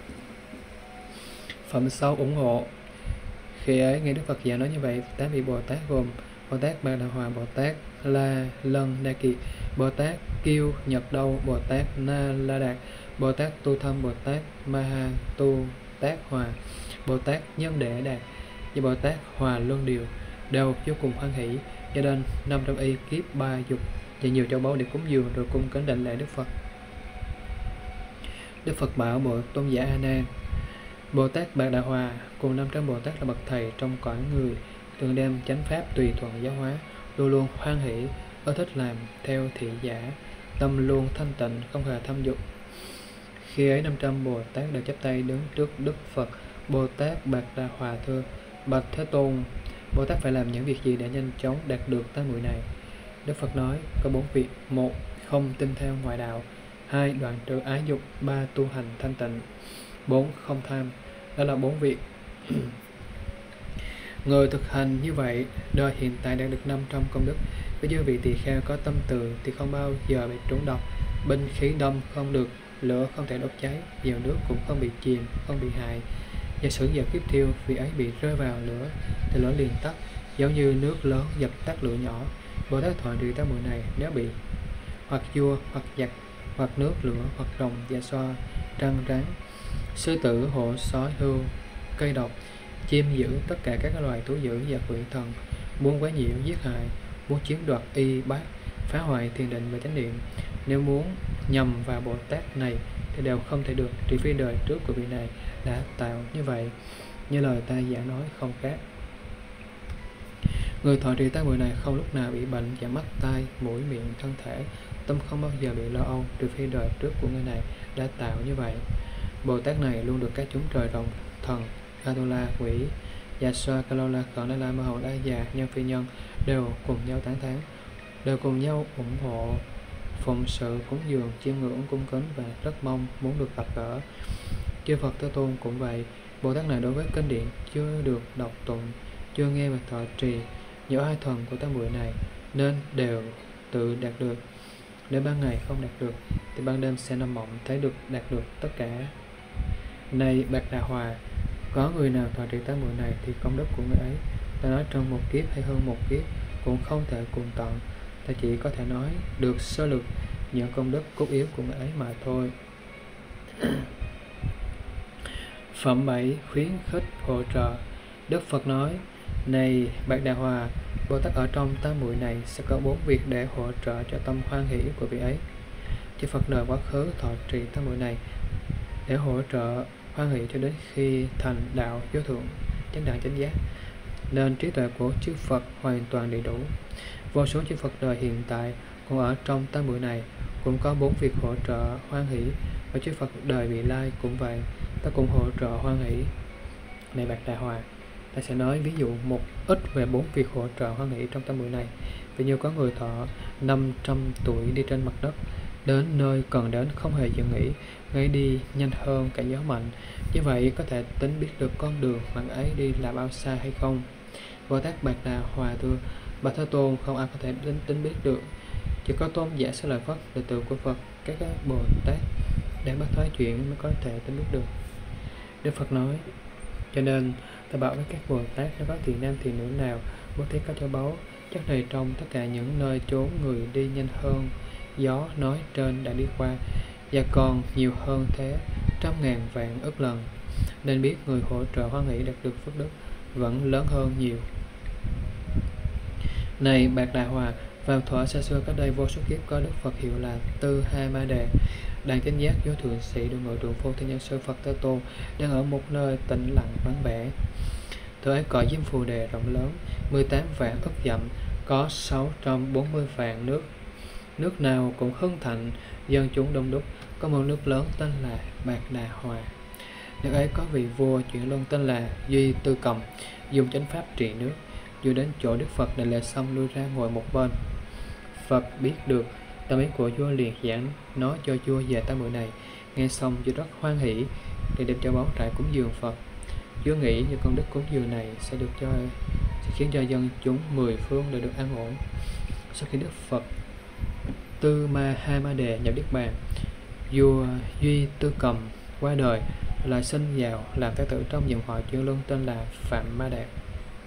Phẩm sau ủng hộ. Khi ấy nghe Đức Phật dạy nói như vậy, tám vị Bồ Tát gồm Bồ Tát Ba Đà Hòa, Bồ Tát La Lân Đa Kỳ, Bồ Tát Kiêu Nhật Đâu, Bồ Tát Na La Đạt, Bồ Tát Tu Thâm, Bồ Tát Ma Ha Tu Tát Hòa, Bồ Tát Nhân Đệ Đạt và Bồ Tát Hòa Luân Điều đều vô cùng hoan hỷ, cho nên năm trăm y kiếp ba dục và nhiều châu báu để cúng dường, rồi cung kính đảnh lễ Đức Phật. Đức Phật bảo Bộ Tôn giả A Nan: Bồ Tát Bạc Đà Hòa cùng năm trăm Bồ Tát là bậc thầy trong cõi người, thường đem chánh pháp tùy thuận giáo hóa, luôn luôn hoan hỷ, ưa thích làm theo thị giả, tâm luôn thanh tịnh, không hề tham dục. Khi ấy năm trăm Bồ Tát đều chắp tay đứng trước Đức Phật. Bồ Tát Bạc Đà Hòa thưa: Bạch Thế Tôn, Bồ Tát phải làm những việc gì để nhanh chóng đạt được tam muội này? Đức Phật nói có bốn việc: một, không tin theo ngoại đạo; hai, đoạn trừ ái dục; ba, tu hành thanh tịnh; bốn, không tham. Đó là bốn việc. Người thực hành như vậy, đời hiện tại đạt được năm trăm công đức. Với chư vị tỳ kheo có tâm từ thì không bao giờ bị trúng độc, binh khí đâm không được, lửa không thể đốt cháy, dầu nước cũng không bị chìm, không bị hại. Giả sử giờ kiếp thiêu, vị ấy bị rơi vào lửa thì lửa liền tắt, giống như nước lớn dập tắt lửa nhỏ. Bồ Tát thọ trì tam muội này, nếu bị hoặc vua, hoặc giặc, hoặc nước lửa, hoặc rồng, dạ xoa, trăng rắn, sư tử, hổ, sói, hươu, cây độc, chim dữ, tất cả các loài thú dữ và quỷ thần, muốn quấy nhiễu giết hại, muốn chiếm đoạt y bát, phá hoại thiền định và chánh niệm, nếu muốn nhầm vào Bồ Tát này thì đều không thể được, trừ phi đời trước của vị này đã tạo như vậy, như lời ta giảng nói không khác. Người thọ trì tam muội này không lúc nào bị bệnh và mắt, tai, mũi, miệng, thân thể, tâm không bao giờ bị lo âu, trừ phi đời trước của người này đã tạo như vậy. Bồ Tát này luôn được các chúng trời rồng, thần, Atula, quỷ, Dạ Xoa, Kalola, Khẩn Đa La, Ma Hầu, Đa Già, Nhân Phi Nhân đều cùng nhau tán thán, đều cùng nhau ủng hộ, phụng sự, cúng dường, chiêm ngưỡng, cung kính và rất mong muốn được gặp gỡ. Chư Phật Thế Tôn cũng vậy. Bồ Tát này đối với kinh điển chưa được đọc tụng, chưa nghe và thọ trì những hai thần của tam muội này, nên đều tự đạt được. Nếu ban ngày không đạt được thì ban đêm sẽ nằm mộng thấy được đạt được tất cả. Này Bạc Đà Hòa, có người nào thọ trì tam muội này thì công đức của người ấy, ta nói trong một kiếp hay hơn một kiếp, cũng không thể cùng tận. Ta chỉ có thể nói được sơ lược những công đức cốt yếu của người ấy mà thôi. Phẩm bảy. Khuyến khích hỗ trợ. Đức Phật nói: Này Bạc Đà Hòa, Bồ Tát ở trong tam muội này sẽ có bốn việc để hỗ trợ cho tâm hoan hỷ của vị ấy. Chư Phật đời quá khứ thọ trì tam muội này để hỗ trợ hoan hỷ cho đến khi thành đạo vô thượng chánh đẳng chánh giác, nên trí tuệ của chư Phật hoàn toàn đầy đủ. Vô số chư Phật đời hiện tại cũng ở trong tam muội này, cũng có bốn việc hỗ trợ hoan hỷ, và chư Phật đời vị lai cũng vậy, ta cũng hỗ trợ hoan hỷ. Này Bạc Đà Hòa, ta sẽ nói ví dụ một ít về bốn việc hỗ trợ hoan hỷ trong tam muội này. Ví như có người thọ năm trăm tuổi đi trên mặt đất, đến nơi cần đến không hề dừng nghỉ, ngay đi nhanh hơn cả gió mạnh. Như vậy có thể tính biết được con đường bạn ấy đi là bao xa hay không? Bồ Tát Bạc Đà Hòa thưa: Bạch Thế Tôn, không ai có thể tính, tính biết được, chỉ có tôn giả Xá Lợi Phất, đệ tử của Phật, các Bồ Tát đang bắt thoái chuyển mới có thể tính biết được. Đức Phật nói: cho nên ta bảo với các Bồ Tát, nếu có thiện nam thiện nữ nào bố thí các châu báu, chắc này trong tất cả những nơi chốn người đi nhanh hơn gió nói trên đã đi qua, và còn nhiều hơn thế, trăm ngàn vạn ức lần, nên biết người hỗ trợ hoan hỷ đạt được phước đức vẫn lớn hơn nhiều. Này Bạc Đà Hòa, vào thuở xa xưa cách đây vô số kiếp, có Đức Phật hiệu là Tư Ha Ma Đề, đang chánh giác vô thượng sĩ được ngự trượng phu thiên nhân sư Phật Thế Tôn, đang ở một nơi tĩnh lặng vắng vẻ. Thời ấy cõi Diêm Phù Đề rộng lớn, mười tám vạn ức dặm, có sáu trăm bốn mươi vạn nước, nước nào cũng hưng thịnh, dân chúng đông đúc. Có một nước lớn tên là Bạc Đà Hòa. Nước ấy có vị vua chuyển luân tên là Duy Tư Cầm, dùng chánh pháp trị nước. Vừa đến chỗ Đức Phật đại lễ xong, lui ra ngồi một bên. Phật biết được tâm ý của vua, liền giảng nói cho vua về tám muội này. Nghe xong vua rất hoan hỷ, liền đem cho báu trại cúng dường Phật. Vua nghĩ như công đức cúng dường này sẽ được cho sẽ khiến cho dân chúng mười phương đều được an ổn. Sau khi Đức Phật Tư Ma Ha Ma Đề nhập Niết Bàn, vua Duy Tư Cầm qua đời, lại sinh vào làm thái tử trong dòng họ chuyển luân tên là Phạm Ma Đạt.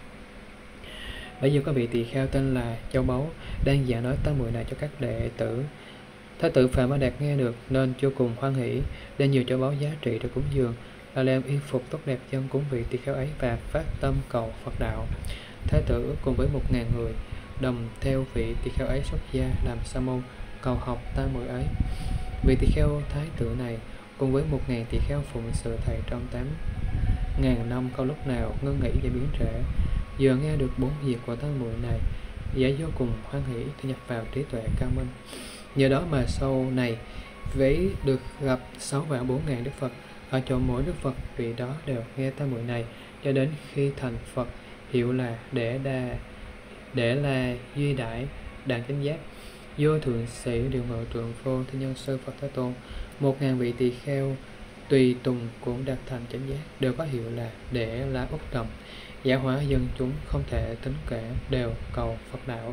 Bây giờ có vị tỳ kheo tên là Châu Báu đang giảng nói tám muội này cho các đệ tử. Thái tử Phạm Ma Đạt nghe được nên vô cùng hoan hỷ, đem nhiều châu báu giá trị để cúng dường, là đem y phục tốt đẹp dân cúng vị tỳ kheo ấy và phát tâm cầu Phật đạo. Thái tử cùng với một ngàn người đồng theo vị tỳ kheo ấy xuất gia làm sa môn, cầu học tam muội ấy. Vị tỳ kheo thái tử này cùng với một ngàn tỳ kheo phụng sự thầy trong tám ngàn năm, không lúc nào ngưng nghỉ và biến trễ. Giờ nghe được bốn việc của tam muội này, giải vô cùng hoan hỷ, thu nhập vào trí tuệ cao minh. Nhờ đó mà sau này vấy được gặp sáu vạn bốn ngàn Đức Phật, ở chỗ mỗi Đức Phật vị đó đều nghe tam muội này, cho đến khi thành Phật hiệu là Để Đa Để là Duy Đại Đàn Chánh Giác, vô thượng sĩ điều ngự trượng phu thiên nhân sư Phật Thế Tôn. Một ngàn vị tỳ kheo tùy tùng cũng đạt thành chánh giác, đều có hiệu là Để La Úc Trầm, giả hóa dân chúng không thể tính kể, đều cầu Phật đạo.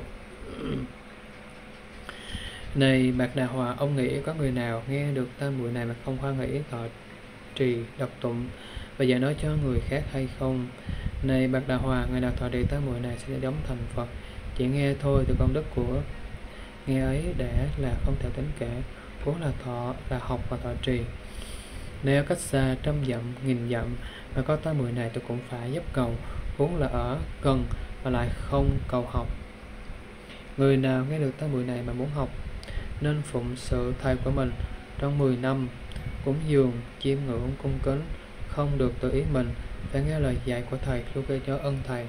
Này Bạc Đà Hòa, ông nghĩ có người nào nghe được tam muội này mà không hoan hỷ thọ trì đọc tụng và dạy nói cho người khác hay không? Này Bạc Đà Hòa, người nào thọ trì tam muội này sẽ đóng thành Phật. Chỉ nghe thôi từ công đức của nghe ấy đã là không thể tính kể, vốn là thọ là học và thọ trì. Nếu cách xa trăm dặm nghìn dặm mà có tam muội này tôi cũng phải giúp cầu, vốn là ở gần mà lại không cầu học. Người nào nghe được tam muội này mà muốn học, nên phụng sự thầy của mình trong mười năm, cúng dường, chiêm ngưỡng, cung kính, không được tự ý mình, phải nghe lời dạy của thầy, luôn gây cho ân thầy.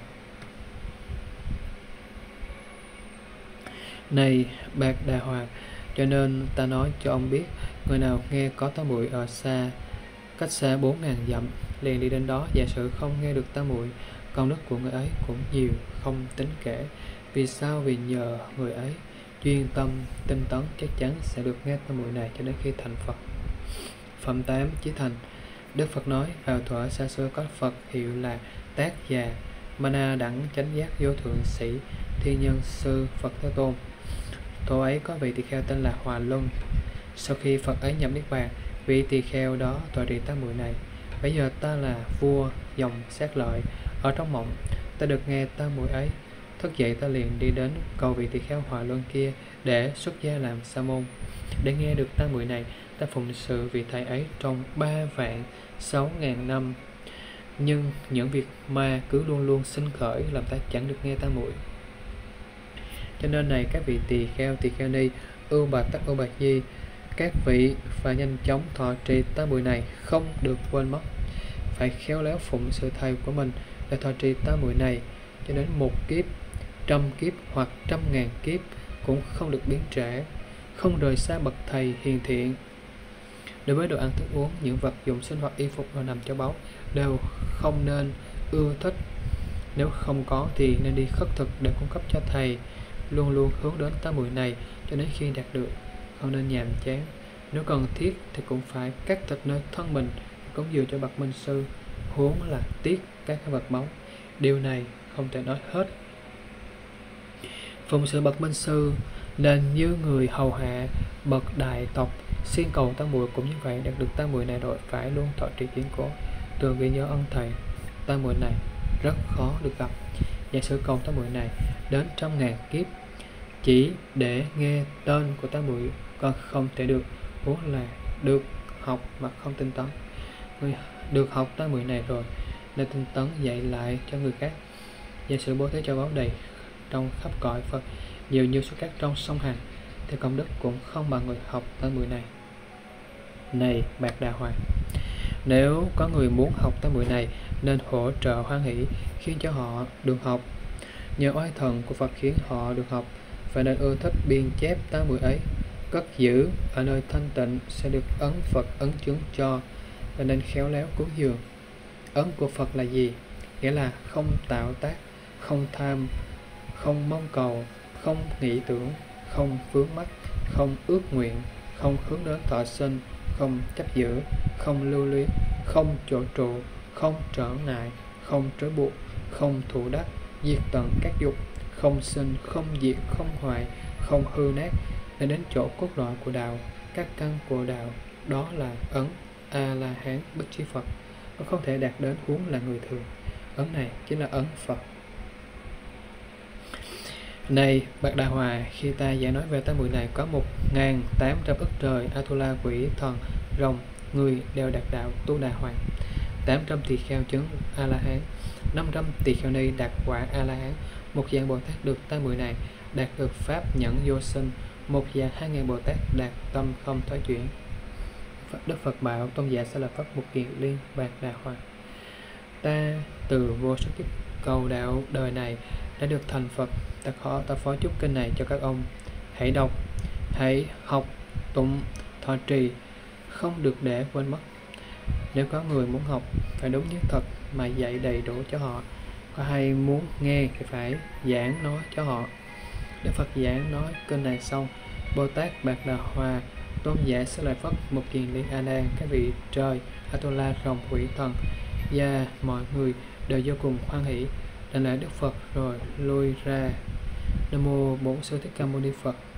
Này Bạc Đà Hòa, cho nên ta nói cho ông biết, người nào nghe có tam muội ở xa, cách xa bốn ngàn dặm, liền đi đến đó. Giả sử không nghe được tam muội, công đức của người ấy cũng nhiều không tính kể. Vì sao? Vì nhờ người ấy chuyên tâm tinh tấn, chắc chắn sẽ được nghe tam muội này cho đến khi thành Phật. Phẩm tám Chí Thành. Đức Phật nói: vào thuở xa xưa có Phật hiệu là Tác Già Mana Đẳng Chánh Giác Vô Thượng Sĩ Thiên Nhân Sư Phật Thế Tôn. Tổ ấy có vị tỳ kheo tên là Hòa Luân. Sau khi Phật ấy nhập Niết Bàn, vị tỳ kheo đó tọa trì tam muội này: bây giờ ta là vua dòng Sát Lợi, ở trong mộng ta được nghe tam muội ấy, thức dậy ta liền đi đến cầu vị tỳ kheo Hòa Luân kia để xuất gia làm sa môn. Để nghe được tam muội này, ta phụng sự vị thầy ấy trong ba vạn sáu ngàn năm, nhưng những việc ma cứ luôn luôn sinh khởi, làm ta chẳng được nghe tam muội. Cho nên này các vị tỳ kheo tỳ kheo ni, ưu bà tắc ưu bà nhi, các vị phải nhanh chóng thọ trì tam muội này, không được quên mất. Phải khéo léo phụng sự thầy của mình để thọ trì tam muội này cho đến một kiếp, trăm kiếp hoặc trăm ngàn kiếp cũng không được biến trễ, không rời xa bậc thầy hiền thiện. Đối với đồ ăn thức uống, những vật dụng sinh hoạt, y phục và nằm cho báu đều không nên ưa thích. Nếu không có thì nên đi khất thực để cung cấp cho thầy, luôn luôn hướng đến tam muội này cho đến khi đạt được. không nên nhàm chán. Nếu cần thiết thì cũng phải cắt thịt nơi thân mình cúng dường cho bậc minh sư, huống là tiếc các vật báu. Điều này không thể nói hết. Phụng sự bậc minh sư nên như người hầu hạ bậc đại tộc. Xin cầu tam muội cũng như vậy. Đạt được tam muội này rồi phải luôn thọ trì kiên cố, thường ghi nhớ ân thầy. Tam muội này rất khó được gặp. Giả sử cầu tam muội này đến trăm ngàn kiếp chỉ để nghe tên của tam muội còn không thể được, huống là được học mà không tinh tấn. Người được học tam muội này rồi nên tinh tấn dạy lại cho người khác. Giả sử bố thí cho báo đầy trong khắp cõi Phật nhiều như số cát trong sông Hằng, thì công đức cũng không bằng người học tam muội này. Này Bạc Đà Hoàng, nếu có người muốn học tam muội này nên hỗ trợ hoan hỷ khiến cho họ được học. Nhờ oai thần của Phật khiến họ được học, và nên ưa thích biên chép tam muội ấy, cất giữ ở nơi thanh tịnh sẽ được ấn Phật ấn chứng cho, và nên khéo léo cúng dường. Ấn của Phật là gì? Nghĩa là không tạo tác, không tham, không mong cầu, không nghĩ tưởng, không vướng mắc, không ước nguyện, không hướng đến thọ sinh, không chấp giữ, không lưu luyến, không chỗ trụ, không trở ngại, không trói buộc, không thủ đắc, diệt tận các dục, không sinh, không diệt, không hoại, không hư nát, nên đến chỗ cốt lõi của đạo, các căn của đạo, đó là ấn A La Hán Bích Chi Phật. Nó không thể đạt đến huống là người thường. Ấn này chính là ấn Phật. Này Bạc Đà Hòa, khi ta giải nói về tam muội này, có một ngàn tám trăm ức trời Atula, quỷ thần, rồng, người đều đạt đạo Tu Đà Hoàng, tám trăm tỳ kheo chứng A La Hán, năm trăm tỳ kheo ni đạt quả A La Hán, một dạng Bồ Tát được tam muội này đạt được pháp nhẫn vô sinh, một dạng hai ngàn Bồ Tát đạt tâm không thoái chuyển. Đức Phật bảo tôn giả sẽ là Pháp Mục Kiền Liên Bạc Đà Hoàng. Ta từ vô số kiếp cầu đạo đời này đã được thành Phật. Ta khó ta phó chúc kinh này cho các ông. Hãy đọc, hãy học, tụng, thọ trì, không được để quên mất. Nếu có người muốn học phải đúng như thật mà dạy đầy đủ cho họ. Có hay muốn nghe thì phải giảng nói cho họ. Đức Phật giảng nói kinh này xong, Bồ Tát Bạc Đà Hòa tôn giả sẽ lại Phật Một Kiền Liên A Nan, các vị trời Atula, rồng, quỷ thần và mọi người đều vô cùng hoan hỷ, đảnh lễ Đức Phật rồi lui ra. Nam mô Bổn Sư Thích Ca Mâu Ni Phật.